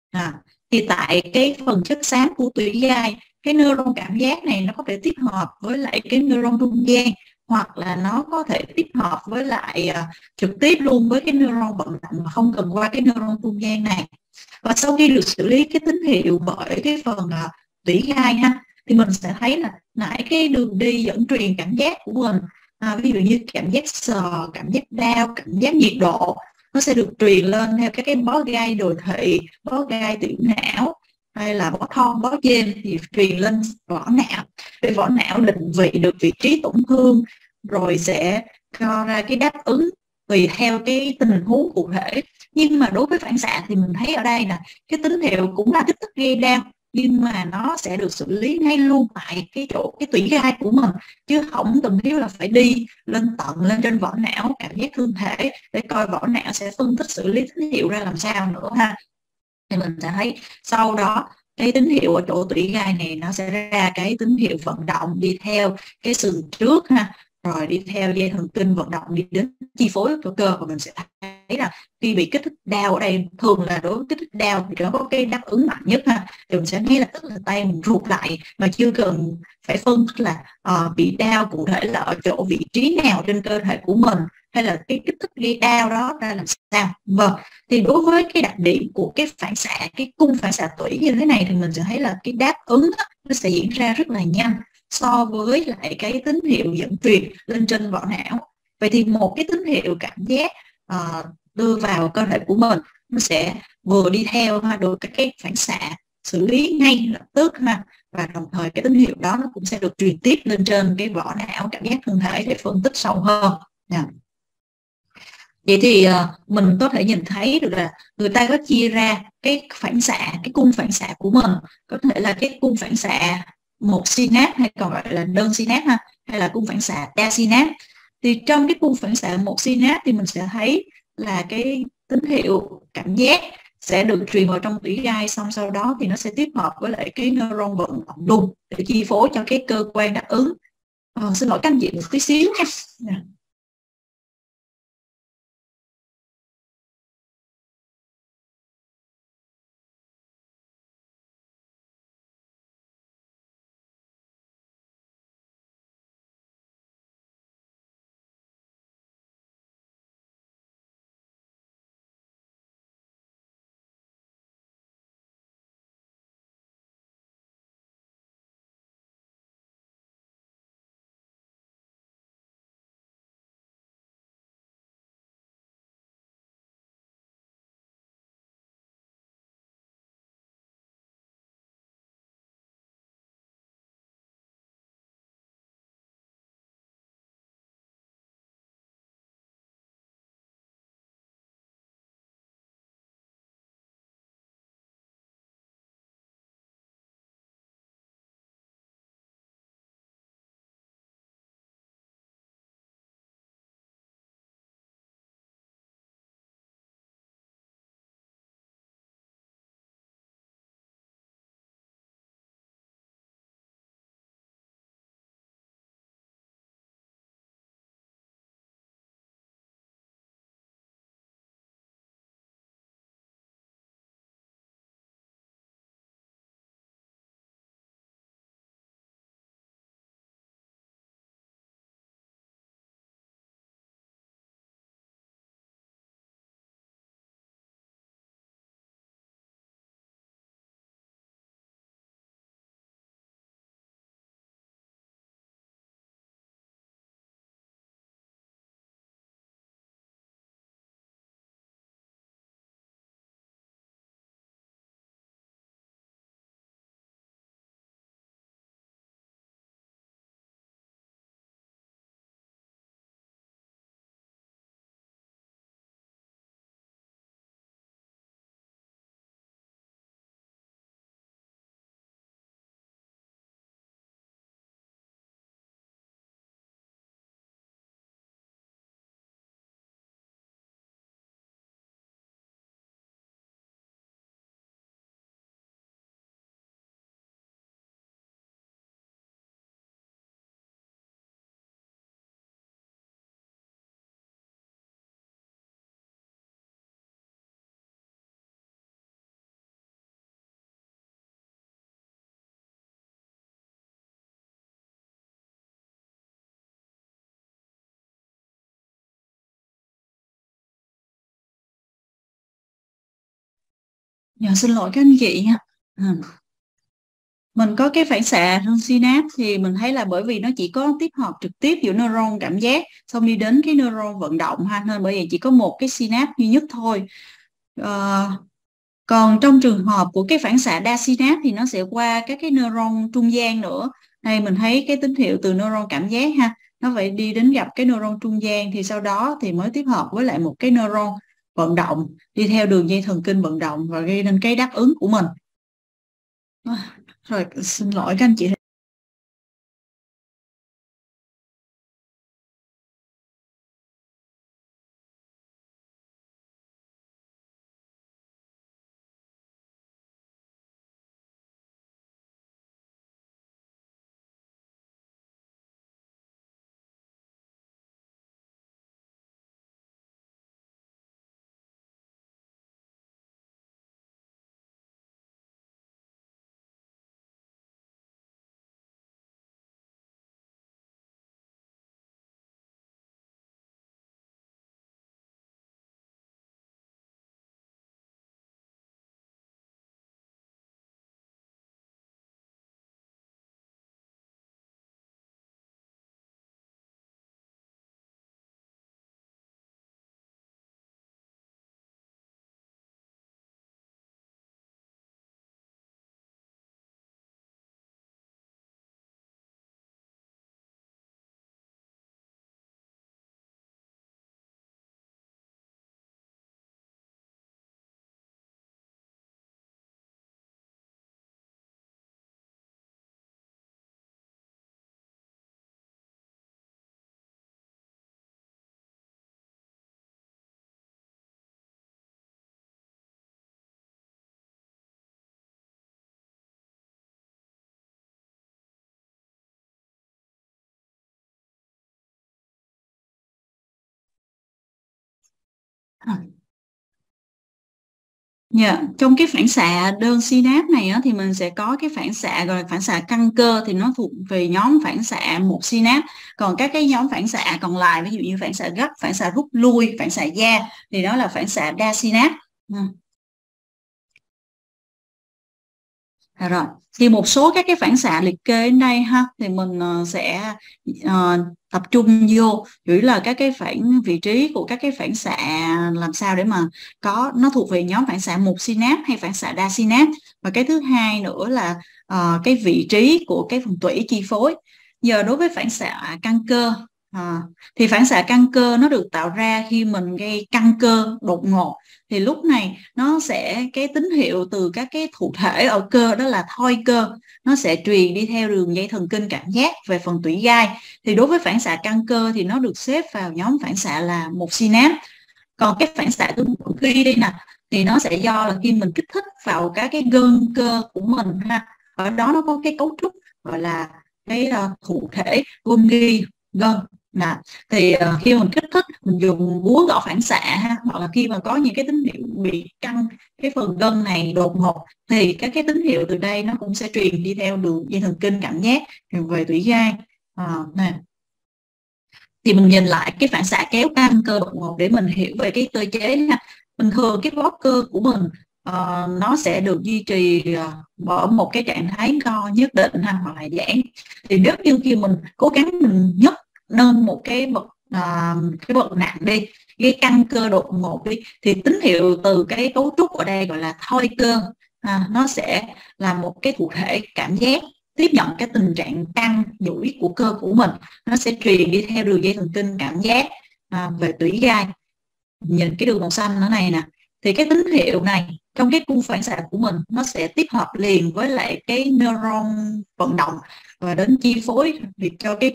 Thì tại cái phần chất xám của tủy gai, cái neuron cảm giác này nó có thể tiếp hợp với lại cái neuron trung gian, hoặc là nó có thể tiếp hợp với lại trực tiếp luôn với cái neuron vận động mà không cần qua cái neuron trung gian này. Và sau khi được xử lý cái tín hiệu bởi cái phần tủy gai ha, thì mình sẽ thấy là nãy cái đường đi dẫn truyền cảm giác của mình, ví dụ như cảm giác sờ, cảm giác đau, cảm giác nhiệt độ, nó sẽ được truyền lên theo các cái bó gai đồi thị, bó gai tiểu não, hay là bó thon, bó trên, thì truyền lên vỏ não, để vỏ não định vị được vị trí tổn thương, rồi sẽ cho ra cái đáp ứng tùy theo cái tình huống cụ thể. Nhưng mà đối với phản xạ thì mình thấy ở đây là cái tín hiệu cũng là kích thích gây đau, nhưng mà nó sẽ được xử lý ngay luôn tại cái chỗ cái tủy gai của mình, chứ không cần thiết là phải đi lên tận lên trên vỏ não cảm giác thương thể để coi vỏ não sẽ phân tích xử lý tín hiệu ra làm sao nữa ha. Thì mình sẽ thấy sau đó cái tín hiệu ở chỗ tủy gai này nó sẽ ra cái tín hiệu vận động đi theo cái sườn trước ha, rồi đi theo dây thần kinh vận động đi đến chi phối của cơ. Và mình sẽ thấy là khi bị kích thích đau ở đây, thường là đối với kích thích đau thì nó có cái đáp ứng mạnh nhất ha, thì mình sẽ thấy là tức là tay mình rụt lại mà chưa cần phải phân tích là bị đau cụ thể là ở chỗ vị trí nào trên cơ thể của mình, hay là cái kích thích gây đau đó ra làm sao. Vâng, thì đối với cái đặc điểm của cái phản xạ, cái cung phản xạ tủy như thế này, thì mình sẽ thấy là cái đáp ứng đó, nó sẽ diễn ra rất là nhanh so với lại cái tín hiệu dẫn truyền lên trên vỏ não. Vậy thì một cái tín hiệu cảm giác đưa vào cơ thể của mình, nó sẽ vừa đi theo được cái phản xạ xử lý ngay lập tức ha, và đồng thời cái tín hiệu đó nó cũng sẽ được truyền tiếp lên trên cái vỏ não cảm giác thân thể để phân tích sâu hơn. Vậy thì mình có thể nhìn thấy được là người ta có chia ra cái phản xạ, cái cung phản xạ của mình, có thể là cái cung phản xạ một synapse hay còn gọi là đơn synapse ha, hay là cung phản xạ đa synapse. Thì trong cái cung phản xạ một synapse thì mình sẽ thấy là cái tín hiệu cảm giác sẽ được truyền vào trong tủy gai, xong sau đó thì nó sẽ tiếp hợp với lại cái neuron vận động luôn để chi phối cho cái cơ quan đáp ứng. Xin lỗi các anh chị một tí xíu nha. Xin lỗi các anh chị nha. Ừ. Mình có cái phản xạ synapse thì mình thấy là bởi vì nó chỉ có tiếp hợp trực tiếp giữa neuron cảm giác xong đi đến cái neuron vận động ha, nên bởi vì chỉ có một cái synapse duy nhất thôi. Ờ, Còn trong trường hợp của cái phản xạ đa synapse thì nó sẽ qua các cái neuron trung gian nữa. Đây mình thấy cái tín hiệu từ neuron cảm giác ha, nó phải đi đến gặp cái neuron trung gian thì sau đó thì mới tiếp hợp với lại một cái neuron vận động đi theo đường dây thần kinh vận động và gây nên cái đáp ứng của mình. Rồi xin lỗi các anh chị. Dạ, trong cái phản xạ đơn synapse này á, thì mình sẽ có cái phản xạ gọi là phản xạ căn cơ thì nó thuộc về nhóm phản xạ một synapse. Còn các cái nhóm phản xạ còn lại ví dụ như phản xạ gấp, phản xạ rút lui, phản xạ gia thì đó là phản xạ đa synapse. Ừ. Rồi, thì một số các cái phản xạ liệt kê đến đây ha thì mình sẽ tập trung vô chủ yếu là các cái vị trí của các cái phản xạ làm sao để mà có nó thuộc về nhóm phản xạ một synapse hay phản xạ đa synapse, và cái thứ hai nữa là cái vị trí của cái phần tủy chi phối. Giờ đối với phản xạ căng cơ thì phản xạ căng cơ nó được tạo ra khi mình gây căng cơ đột ngột, thì lúc này nó sẽ cái tín hiệu từ các cái thụ thể ở cơ đó là thoi cơ nó sẽ truyền đi theo đường dây thần kinh cảm giác về phần tủy gai. Thì đối với phản xạ căng cơ thì nó được xếp vào nhóm phản xạ là một synapse. Còn cái phản xạ tương khi đây nè thì nó sẽ do là khi mình kích thích vào các cái gân cơ của mình ha, ở đó nó có cái cấu trúc gọi là cái thụ thể Golgi gân nè, thì khi mình kích thích mình dùng búa gõ phản xạ ha, hoặc là khi mà có những cái tín hiệu bị căng cái phần gân này đột ngột thì các cái tín hiệu từ đây nó cũng sẽ truyền đi theo đường dây thần kinh cảm giác về tủy gai nè. Thì mình nhìn lại cái phản xạ kéo căng cơ đột ngột để mình hiểu về cái cơ chế ha. Bình thường cái bó cơ của mình nó sẽ được duy trì ở một cái trạng thái co nhất định ha, hoặc là giãn. Thì nếu như khi mình cố gắng mình nhấc nâng một cái bậc nặng đi, cái căng cơ đột ngột đi, thì tín hiệu từ cái cấu trúc ở đây gọi là thoi cơ nó sẽ là một cái thụ thể cảm giác tiếp nhận cái tình trạng căng duỗi của cơ của mình, nó sẽ truyền đi theo đường dây thần kinh cảm giác về tủy gai. Nhìn cái đường màu xanh ở này nè, thì cái tín hiệu này trong cái cung phản xạ của mình nó sẽ tiếp hợp liền với lại cái neuron vận động và đến chi phối việc cho cái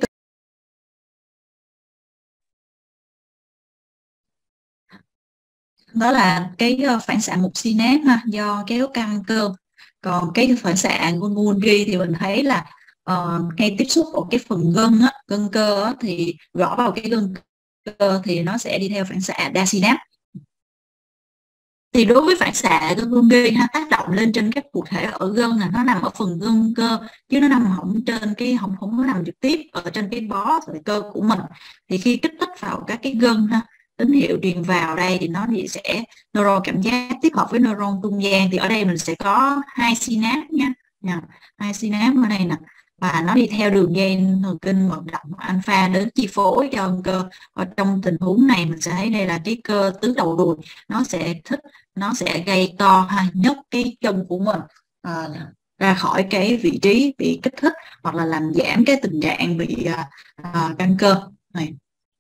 đó là cái phản xạ một synapse ha, do kéo căng cơ. Còn cái phản xạ Golgi thì mình thấy là ngay tiếp xúc ở cái phần gân cơ thì gõ vào cái gân cơ thì nó sẽ đi theo phản xạ đa synapse. Thì đối với phản xạ Golgi ha, tác động lên trên các cụ thể ở gân là nó nằm ở phần gân cơ chứ nó nằm không trên cái không có nằm trực tiếp ở trên cái bó sợi cơ của mình. Thì khi kích thích vào các cái gân ha tín hiệu truyền vào đây thì nó thì sẽ neuron cảm giác tiếp hợp với neuron trung gian, thì ở đây mình sẽ có 2 synapse nha, 2 synapse ở đây nè, và nó đi theo đường dây thần kinh vận động alpha đến chi phối cho cơ. Ở trong tình huống này mình sẽ thấy đây là cái cơ tứ đầu đùi, nó sẽ gây to nhấc cái chân của mình ra khỏi cái vị trí bị kích thích, hoặc là làm giảm cái tình trạng bị căng cơ này.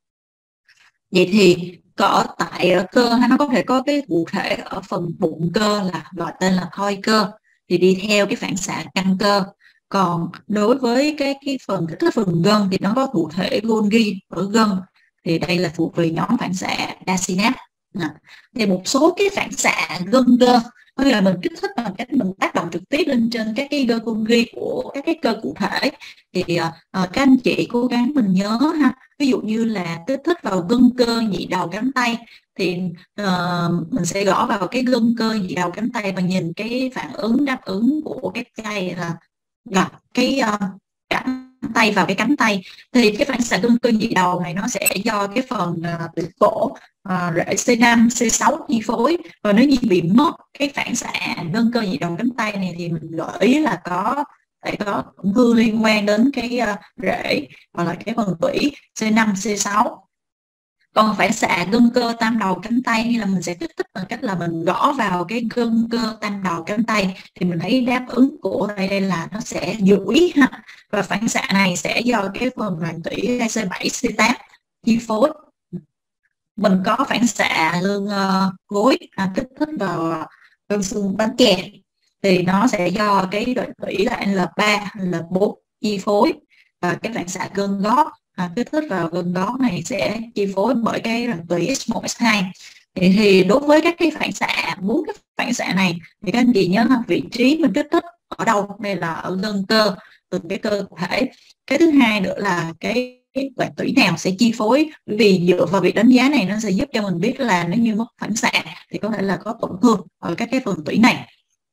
Vậy thì tại cơ nó có thể có cái cụ thể ở phần bụng cơ là gọi tên là thoi cơ, thì đi theo cái phản xạ căng cơ. Còn đối với cái phần kích thích phần gân thì nó có cụ thể Golgi ở gân, thì đây là thuộc về nhóm phản xạ đa synapse. Thì một số cái phản xạ gân cơ có nghĩa là mình kích thích bằng cách mình tác động trực tiếp lên trên các cái Golgi của các cái cơ cụ thể, thì các anh chị cố gắng mình nhớ ha, ví dụ như là kích thích vào gân cơ nhị đầu cánh tay thì mình sẽ gõ vào cái gân cơ nhị đầu cánh tay và nhìn cái phản ứng đáp ứng của cái tay là gặp cái cánh tay vào cái cánh tay, thì cái phản xạ gân cơ nhị đầu này nó sẽ do cái phần tủy cổ rễ C5, C6 chi phối. Và nếu như bị mất cái phản xạ gân cơ nhị đầu cánh tay này thì mình gợi ý là phải có tổn thương liên quan đến cái rễ hoặc là cái phần tủy C5, C6. Còn phản xạ gân cơ tam đầu cánh tay như là mình sẽ kích thích bằng cách là mình gõ vào cái gân cơ tam đầu cánh tay, thì mình thấy đáp ứng của đây là nó sẽ duỗi ha, và phản xạ này sẽ do cái phần đoàn tủy C7, C8 chi phối. Mình có phản xạ lưng gối kích thích vào gân xương bánh chè, thì nó sẽ do cái đoạn tủy là L3, L4 chi phối, và cái phản xạ gân gót kích thích vào gân gót này sẽ chi phối bởi cái đoạn tủy S1, S2. Thì đối với các cái phản xạ, 4 cái phản xạ này thì các anh chị nhớ vị trí mình kích thích ở đâu, đây là ở gân cơ, từng cái cơ cụ thể. Cái thứ hai nữa là cái đoạn tủy nào sẽ chi phối, vì dựa vào việc đánh giá này nó sẽ giúp cho mình biết là nếu như mất phản xạ thì có thể là có tổn thương ở các cái phần tủy này.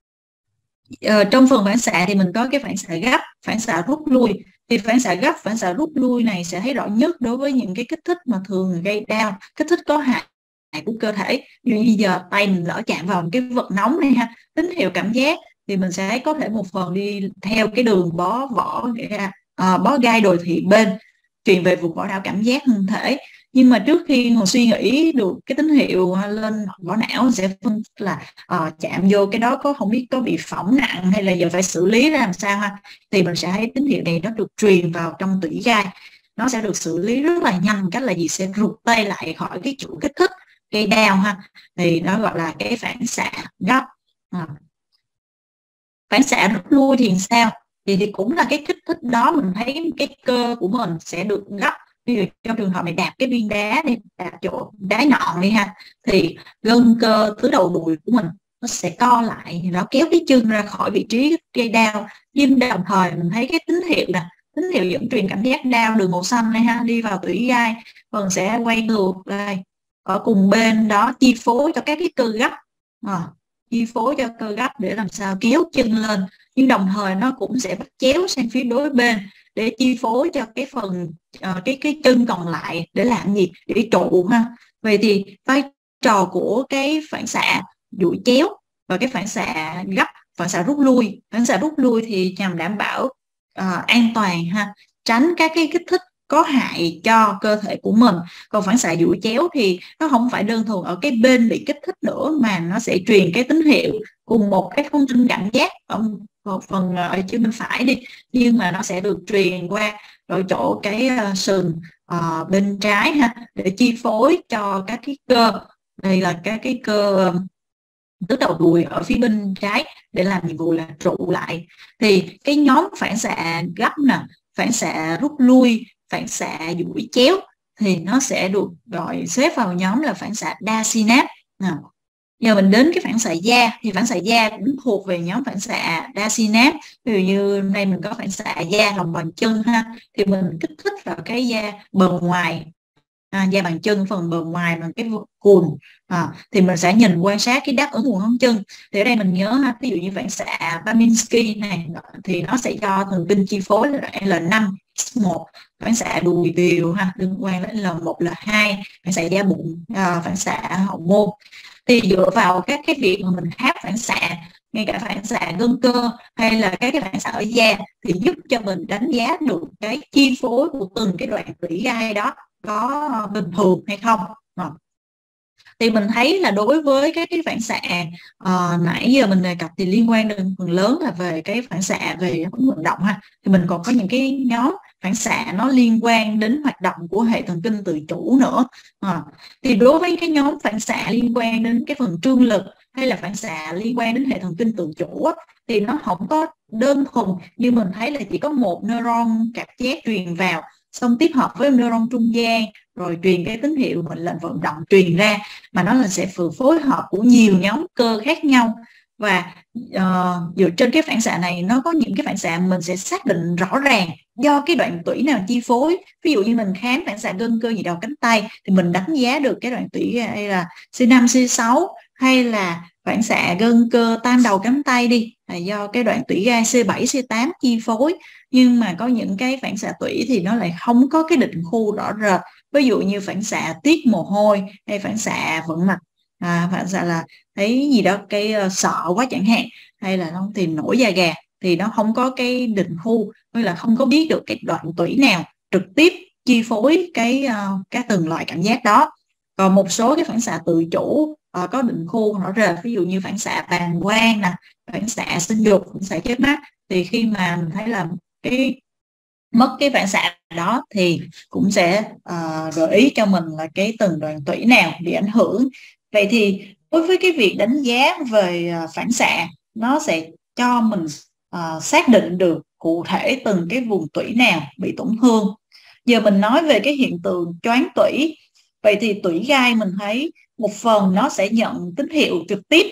Trong phần phản xạ thì mình có cái phản xạ gấp, phản xạ rút lui. Thì phản xạ gấp, phản xạ rút lui này sẽ thấy rõ nhất đối với những cái kích thích mà thường gây đau, kích thích có hại của cơ thể. Như bây giờ tay mình lỡ chạm vào một cái vật nóng này ha, tín hiệu cảm giác thì mình sẽ có thể một phần đi theo cái đường bó gai đồi thị bên, truyền về vùng vỏ não cảm giác thân thể. Nhưng mà trước khi ngồi suy nghĩ được cái tín hiệu lên vỏ não sẽ phân tích là chạm vô cái đó không biết có bị phỏng nặng hay là giờ phải xử lý ra làm sao ha, thì mình sẽ thấy tín hiệu này nó được truyền vào trong tủy gai, nó sẽ được xử lý rất là nhanh. Cách là gì? Sẽ rụt tay lại khỏi cái chỗ kích thích gây đau ha, thì nó gọi là cái phản xạ gấp. Phản xạ rút lui thì sao? Thì cũng là cái kích thích đó, mình thấy cái cơ của mình sẽ được gấp. Ví dụ trong trường hợp này đạp cái viên đá đi, đạp chỗ đá nhọn đi ha, thì gân cơ tứ đầu đùi của mình nó sẽ co lại, nó kéo cái chân ra khỏi vị trí gây đau. Nhưng đồng thời mình thấy cái tín hiệu nè, tín hiệu dẫn truyền cảm giác đau đường màu xanh này ha, đi vào tủy gai, phần sẽ quay ngược đây ở cùng bên đó, chi phối cho các cái cơ gấp, chi phối cho cơ gấp để làm sao kéo chân lên. Nhưng đồng thời nó cũng sẽ bắt chéo sang phía đối bên để chi phối cho cái phần cái chân còn lại để làm gì? Để trụ ha. Vậy thì vai trò của cái phản xạ duỗi chéo và cái phản xạ gấp, phản xạ rút lui. Phản xạ rút lui thì nhằm đảm bảo an toàn ha, tránh các cái kích thích có hại cho cơ thể của mình. Còn phản xạ duỗi chéo thì nó không phải đơn thuần ở cái bên bị kích thích nữa, mà nó sẽ truyền cái tín hiệu cùng một cái thông tin cảm giác ở một phần ở trên bên phải đi, nhưng mà nó sẽ được truyền qua ở chỗ cái sườn bên trái ha, để chi phối cho các cái cơ. Đây là các cái cơ tứ đầu đùi ở phía bên trái để làm nhiệm vụ là trụ lại. Thì cái nhóm phản xạ gấp nè, phản xạ rút lui, phản xạ duỗi chéo thì nó sẽ được gọi xếp vào nhóm là phản xạ đa synapse. Giờ mình đến cái phản xạ da, thì phản xạ da cũng thuộc về nhóm phản xạ đa synapse. Ví dụ như đây mình có phản xạ da lòng bàn chân ha, thì mình kích thích vào cái da bờ ngoài da bàn chân, phần bờ ngoài bằng cái cùn, thì mình sẽ nhìn quan sát cái đáp ứng của ngón chân. Thì ở đây mình nhớ ha, ví dụ như phản xạ Babinsky này thì nó sẽ do thần kinh chi phối là L5 X1, phản xạ đùi đều liên quan đến L1 L2, phản xạ da bụng, phản xạ hậu môn. Thì dựa vào các cái việc mà mình áp phản xạ, ngay cả phản xạ gân cơ hay là các cái phản xạ ở da, thì giúp cho mình đánh giá được cái chi phối của từng cái đoạn tủy gai đó có bình thường hay không. Thì mình thấy là đối với các cái phản xạ nãy giờ mình đề cập thì liên quan đến phần lớn là về cái phản xạ về vận động ha. Thì mình còn có những cái nhóm phản xạ nó liên quan đến hoạt động của hệ thần kinh tự chủ nữa. Thì đối với cái nhóm phản xạ liên quan đến cái phần trương lực hay là phản xạ liên quan đến hệ thần kinh tự chủ thì nó không có đơn thuần như mình thấy là chỉ có một neuron cảm giác truyền vào, xong tiếp hợp với neuron trung gian rồi truyền cái tín hiệu mệnh lệnh vận động truyền ra, mà nó là sẽ phối hợp của nhiều nhóm cơ khác nhau. Và dựa trên cái phản xạ này, nó có những cái phản xạ mình sẽ xác định rõ ràng do cái đoạn tủy nào chi phối. Ví dụ như mình khám phản xạ gân cơ nhị đầu cánh tay thì mình đánh giá được cái đoạn tủy hay là C5 C6, hay là phản xạ gân cơ tam đầu cánh tay đi là do cái đoạn tủy gai C7 C8 chi phối. Nhưng mà có những cái phản xạ tủy thì nó lại không có cái định khu rõ rệt, ví dụ như phản xạ tiết mồ hôi hay phản xạ vận mạch, phản xạ là thấy gì đó cái sợ quá chẳng hạn, hay là nó thì nổi da gà, thì nó không có cái định khu, hay là không có biết được cái đoạn tủy nào trực tiếp chi phối cái từng loại cảm giác đó. Còn một số cái phản xạ tự chủ có định khu rõ rệt, ví dụ như phản xạ bàng quang nè, phản xạ sinh dục, phản xạ chớp mắt, thì khi mà mình thấy là mất cái phản xạ đó thì cũng sẽ gợi ý cho mình là cái từng đoạn tủy nào bị ảnh hưởng. Vậy thì đối với cái việc đánh giá về phản xạ, nó sẽ cho mình xác định được cụ thể từng cái vùng tủy nào bị tổn thương. Giờ mình nói về cái hiện tượng choáng tủy. Vậy thì tủy gai mình thấy một phần nó sẽ nhận tín hiệu trực tiếp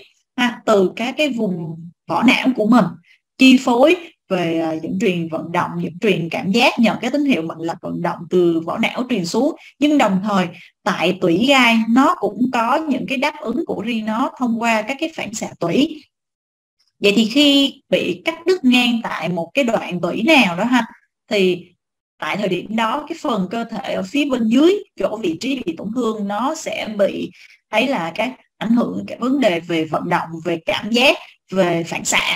từ các cái vùng vỏ não của mình, chi phối về dẫn truyền vận động, dẫn truyền cảm giác, nhận cái tín hiệu mệnh lệnh vận động từ vỏ não truyền xuống. Nhưng đồng thời tại tủy gai nó cũng có những cái đáp ứng của riêng nó thông qua các cái phản xạ tủy. Vậy thì khi bị cắt đứt ngang tại một cái đoạn tủy nào đó thì tại thời điểm đó cái phần cơ thể ở phía bên dưới chỗ vị trí bị tổn thương nó sẽ bị thấy là các ảnh hưởng cái vấn đề về vận động, về cảm giác, về phản xạ.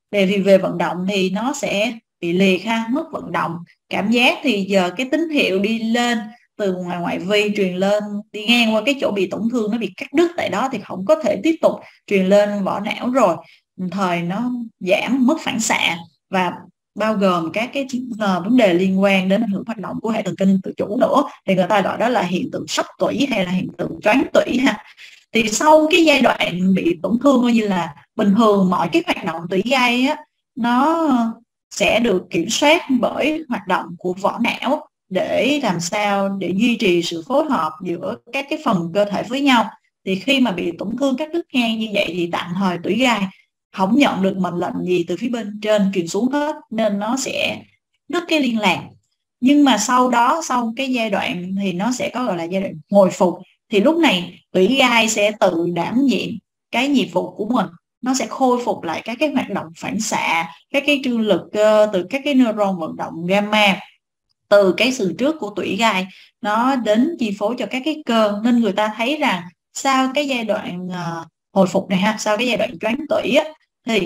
Về vận động thì nó sẽ bị liệt mất vận động. Cảm giác thì giờ cái tín hiệu đi lên từ ngoài ngoại vi truyền lên, đi ngang qua cái chỗ bị tổn thương, nó bị cắt đứt tại đó thì không có thể tiếp tục truyền lên vỏ não rồi, đồng thời nó giảm mất phản xạ và bao gồm các cái vấn đề liên quan đến ảnh hưởng hoạt động của hệ thần kinh tự chủ nữa, thì người ta gọi đó là hiện tượng sốc tủy hay là hiện tượng choáng tủy Thì sau cái giai đoạn bị tổn thương coi như là bình thường, mọi cái hoạt động tủy gai nó sẽ được kiểm soát bởi hoạt động của vỏ não để làm sao để duy trì sự phối hợp giữa các cái phần cơ thể với nhau. Thì khi mà bị tổn thương cắt đứt ngang như vậy thì tạm thời tủy gai không nhận được mệnh lệnh gì từ phía bên trên truyền xuống hết, nên nó sẽ đứt cái liên lạc. Nhưng mà sau đó, sau cái giai đoạn thì nó sẽ có gọi là giai đoạn hồi phục. Thì lúc này tủy gai sẽ tự đảm nhiệm cái nhiệm vụ của mình, nó sẽ khôi phục lại các cái hoạt động phản xạ, các cái trương lực cơ từ các cái neuron vận động gamma từ cái sừng trước của tủy gai, nó đến chi phối cho các cái cơ. Nên người ta thấy rằng sau cái giai đoạn hồi phục này sau cái giai đoạn choáng tủy thì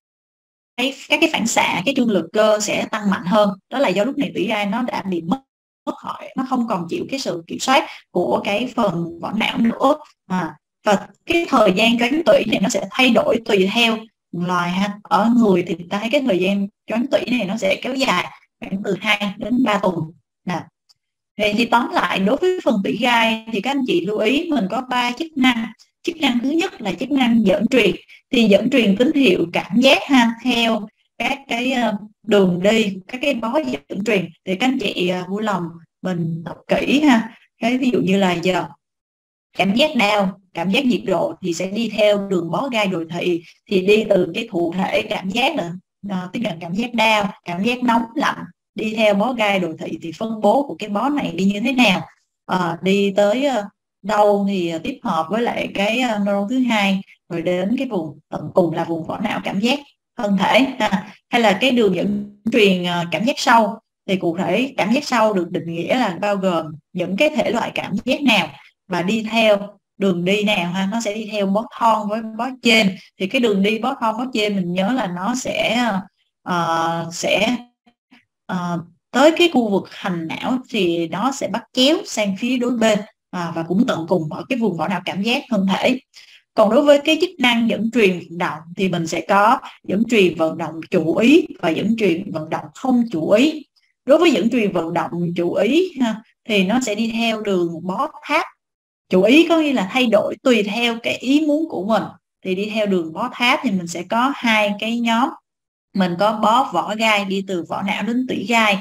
các cái phản xạ, cái trương lực cơ sẽ tăng mạnh hơn. Đó là do lúc này tủy gai nó đã bị mất khỏi, nó không còn chịu cái sự kiểm soát của cái phần vỏ não nữa. Và cái thời gian choáng tủy này nó sẽ thay đổi tùy theo loài ở người thì ta thấy cái thời gian choáng tủy này nó sẽ kéo dài khoảng từ 2 đến 3 tuần. Vậy thì tóm lại, đối với phần tủy gai thì các anh chị lưu ý mình có 3 chức năng. Chức năng thứ nhất là chức năng dẫn truyền, thì dẫn truyền tín hiệu cảm giác theo các cái đường đi, các cái bó dẫn truyền. Thì các anh chị vui lòng mình đọc kỹ cái ví dụ như là giờ cảm giác đau, cảm giác nhiệt độ thì sẽ đi theo đường bó gai đồi thị, thì đi từ cái thụ thể cảm giác là tiếp nhận cảm giác đau, cảm giác nóng lạnh, đi theo bó gai đồi thị thì phân bố của cái bó này đi như thế nào. đi tới đâu thì tiếp hợp với lại cái neuron thứ hai, rồi đến cái vùng tận cùng là vùng vỏ não cảm giác thân thể hay là cái đường dẫn truyền cảm giác sâu. Thì cụ thể cảm giác sâu được định nghĩa là bao gồm những cái thể loại cảm giác nào và đi theo đường đi nào nó sẽ đi theo bó thon với bó trên. Thì cái đường đi bó thon bó trên mình nhớ là nó sẽ tới cái khu vực hành não thì nó sẽ bắt chéo sang phía đối bên và cũng tận cùng ở cái vùng vỏ não cảm giác thân thể. Còn đối với cái chức năng dẫn truyền vận động thì mình sẽ có dẫn truyền vận động chủ ý và dẫn truyền vận động không chủ ý. Đối với dẫn truyền vận động chủ ý thì nó sẽ đi theo đường bó tháp. Chủ ý có nghĩa là thay đổi tùy theo cái ý muốn của mình. Thì đi theo đường bó tháp thì mình sẽ có hai cái nhóm. Mình có bó vỏ gai đi từ vỏ não đến tủy gai,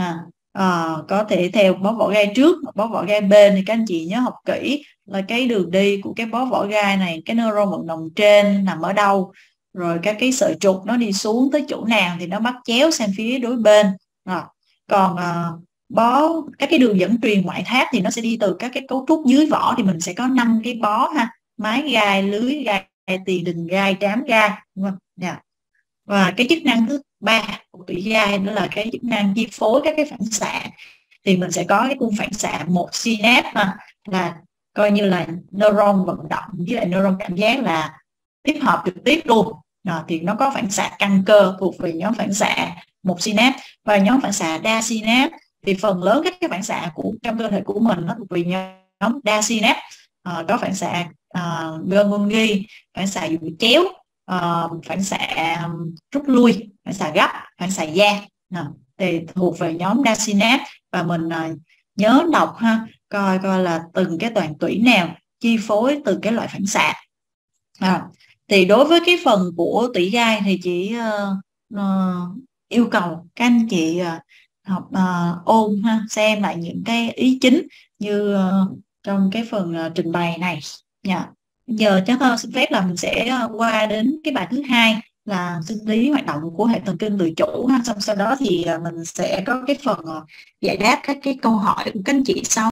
có thể theo bó vỏ gai trước, bó vỏ gai bên. Thì các anh chị nhớ học kỹ là cái đường đi của cái bó vỏ gai này, cái neuron vận động trên nằm ở đâu, rồi các cái sợi trục nó đi xuống tới chỗ nào thì nó bắt chéo sang phía đối bên. Còn các cái đường dẫn truyền ngoại tháp thì nó sẽ đi từ các cái cấu trúc dưới vỏ. Thì mình sẽ có 5 cái bó mái gai, lưới gai, tiền đình gai, trám gai, đúng không? Và cái chức năng thứ ba của tủy gai đó là cái chức năng chi phối các cái phản xạ. Thì mình sẽ có cái cung phản xạ một synapse là coi như là neuron vận động với lại neuron cảm giác là tiếp hợp trực tiếp luôn. Thì nó có phản xạ căn cơ thuộc về nhóm phản xạ một synapse, và nhóm phản xạ đa synapse thì phần lớn các cái phản xạ trong cơ thể của mình nó thuộc về nhóm đa synapse. Có phản xạ Golgi, phản xạ duỗi chéo, phản xạ rút lui, phản xạ gấp, phản xạ da thì thuộc về nhóm đa synapse. Và mình nhớ đọc coi là từng cái toàn tủy nào chi phối từ cái loại phản xạ. Thì đối với cái phần của tủy gai thì chỉ yêu cầu các anh chị học ôn xem lại những cái ý chính như trong cái phần trình bày này nha. Giờ chắc xin phép là mình sẽ qua đến cái bài thứ hai là sinh lý hoạt động của hệ thần kinh tự chủ. Xong sau đó thì mình sẽ có cái phần giải đáp các cái câu hỏi của các anh chị sau.